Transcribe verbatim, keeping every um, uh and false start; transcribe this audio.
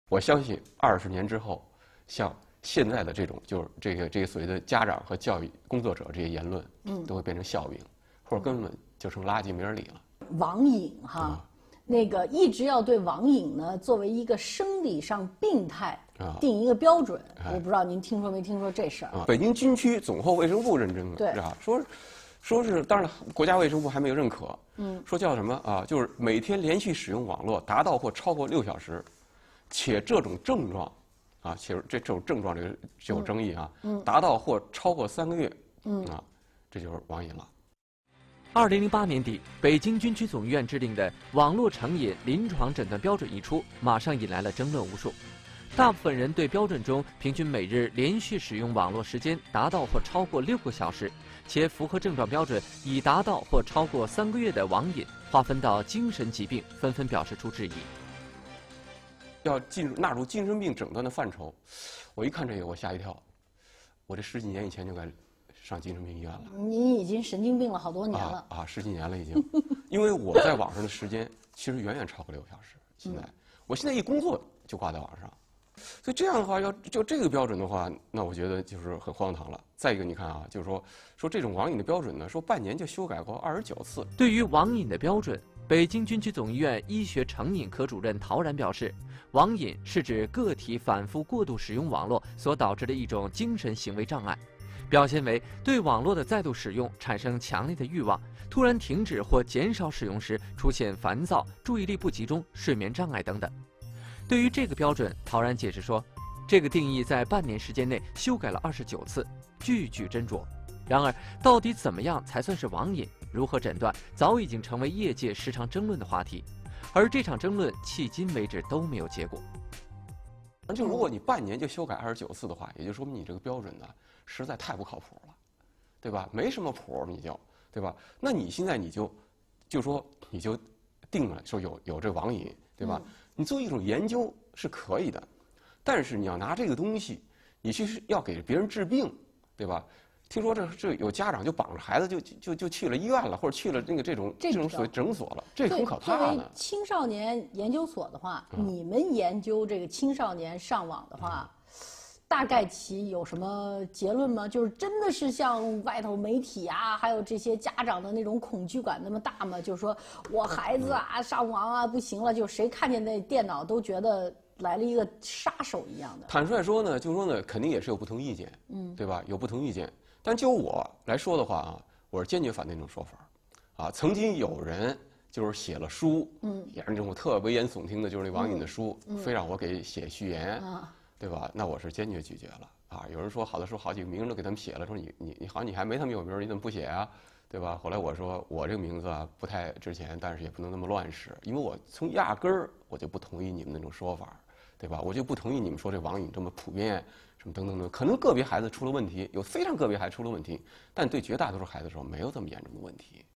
我相信二十年之后，像现在的这种就是这个这个所谓的家长和教育工作者这些言论，嗯，都会变成笑柄，或者根本就成垃圾没人理了。 网瘾哈。嗯那个一直要对网瘾呢作为一个生理上病态定一个标准，啊、我不知道您听说没听说这事儿、 啊？北京军区总后卫生部认证的， 对， 是吧？说，说是当然国家卫生部还没有认可，嗯，说叫什么啊？就是每天连续使用网络达到或超过六小时，且这种症状，啊，且这这种症状这个就有争议啊，嗯，达到或超过三个月，嗯啊，这就是网瘾了。 二零零八年底，北京军区总医院制定的网络成瘾临床诊断标准一出，马上引来了争论无数。大部分人对标准中平均每日连续使用网络时间达到或超过六个小时，且符合症状标准已达到或超过三个月的网瘾划分到精神疾病，纷纷表示出质疑。 要进入纳入精神病诊断的范畴，我一看这个我吓一跳，我这十几年以前就该上精神病医院了。 您已经神经病了好多年了啊，啊十几年了已经。因为我在网上的时间其实远远超过六个小时。现在，嗯、我现在一工作就挂在网上，所以这样的话，要就这个标准的话，那我觉得就是很荒唐了。再一个，你看啊，就是说说这种网瘾的标准呢，说半年就修改过二十九次。 对于网瘾的标准，北京军区总医院医学成瘾科主任陶然表示，网瘾是指个体反复过度使用网络所导致的一种精神行为障碍。表现为对网络的再度使用产生强烈的欲望，突然停止或减少使用时出现烦躁、注意力不集中、睡眠障碍等等。对于这个标准，陶然解释说，这个定义在半年时间内修改了二十九次，句句斟酌。然而，到底怎么样才算是网瘾？如何诊断，早已经成为业界时常争论的话题。而这场争论迄今为止都没有结果。 就如果你半年就修改二十九次的话，也就说明你这个标准呢实在太不靠谱了，对吧？没什么谱，你就对吧？那你现在你就就说你就定了说有有这网瘾，对吧？嗯、你做一种研究是可以的，但是你要拿这个东西，你去要给别人治病，对吧？听说这这有家长就绑着孩子就就就去了医院了，或者去了那个这种这种所谓诊所了，这很可怕的。 青少年研究所的话，嗯、你们研究这个青少年上网的话，嗯、大概其有什么结论吗？就是真的是像外头媒体啊，还有这些家长的那种恐惧感那么大吗？就是说我孩子啊上网啊不行了，就谁看见那电脑都觉得来了一个杀手一样的。 坦率说呢，就说呢，肯定也是有不同意见，嗯，对吧？有不同意见。但就我来说的话啊，我是坚决反对那种说法，啊，曾经有人就是写了书，嗯，也是那种特危言耸听的，就是那网瘾的书，嗯嗯、非让我给写序言，啊、对吧？那我是坚决拒绝了啊。有人说好的时候好几个名字都给他们写了，说你你你好，你还没他们有名，你怎么不写啊？对吧？后来我说我这个名字啊不太值钱，但是也不能那么乱使，因为我从压根儿我就不同意你们那种说法，对吧？我就不同意你们说这网瘾这么普遍。什么等等等，可能个别孩子出了问题，有非常个别孩子出了问题，但对绝大多数孩子说没有这么严重的问题。